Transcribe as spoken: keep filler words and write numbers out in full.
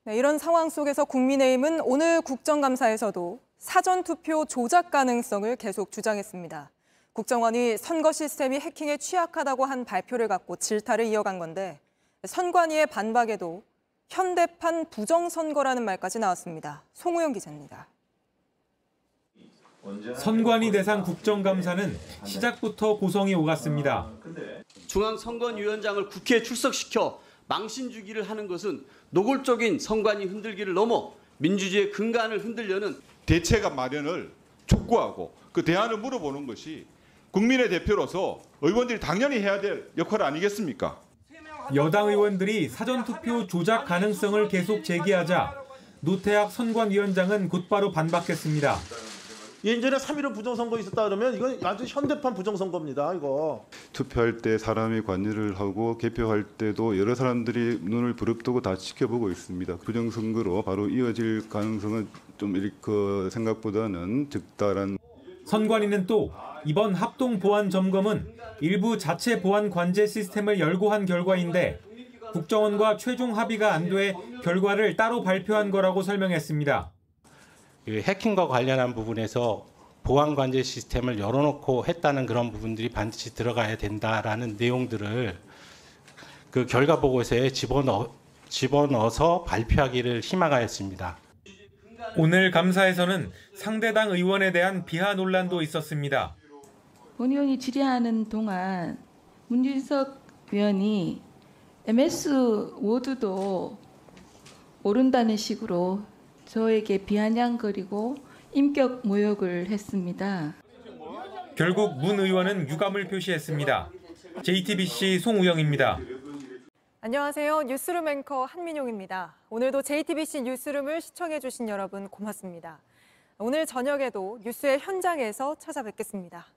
네, 이런 상황 속에서 국민의힘은 오늘 국정감사에서도 사전투표 조작 가능성을 계속 주장했습니다. 국정원이 선거 시스템이 해킹에 취약하다고 한 발표를 갖고 질타를 이어간 건데 선관위의 반박에도 현대판 부정선거라는 말까지 나왔습니다. 송우영 기자입니다. 선관위 대상 국정감사는 시작부터 고성이 오갔습니다. 중앙선관위원장을 국회에 출석시켜 망신주기를 하는 것은 노골적인 선관위 흔들기를 넘어 민주주의의 근간을 흔들려는 대책안 마련을 촉구하고 그 대안을 물어보는 것이 국민의 대표로서 의원들이 당연히 해야 될 역할 아니겠습니까? 여당 의원들이 사전투표 조작 가능성을 계속 제기하자 노태학 선관위원장은 곧바로 반박했습니다. 예전에 삼 일오 부정선거 있었다 그러면 이건 아주 현대판 부정선거입니다. 이거. 투표할 때 사람이 관여를 하고 개표할 때도 여러 사람들이 눈을 부릅뜨고 다 지켜보고 있습니다. 부정선거로 바로 이어질 가능성은 좀 이렇게 생각보다는 적다란. 선관위는 또 이번 합동 보안 점검은 일부 자체 보안 관제 시스템을 열고 한 결과인데 국정원과 최종 합의가 안 돼 결과를 따로 발표한 거라고 설명했습니다. 해킹과 관련한 부분에서 보안 관제 시스템을 열어놓고 했다는 그런 부분들이 반드시 들어가야 된다라는 내용들을 그 결과 보고서에 집어넣어, 집어넣어서 발표하기를 희망하였습니다. 오늘 감사에서는 상대당 의원에 대한 비하 논란도 있었습니다. 본 의원이 질의하는 동안 문진석 의원이 엠에스 워드도 모른다는 식으로 저에게 비아냥거리고 인격 모욕을 했습니다. 결국 문 의원은 유감을 표시했습니다. 제이티비씨 송우영입니다. 안녕하세요. 뉴스룸 앵커 한민용입니다. 오늘도 제이티비씨 뉴스룸을 시청해주신 여러분 고맙습니다. 오늘 저녁에도 뉴스의 현장에서 찾아뵙겠습니다.